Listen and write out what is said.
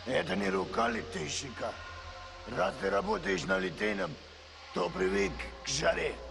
Это не рука литейщика. Раз ты работаешь на литейном, то привык к жаре.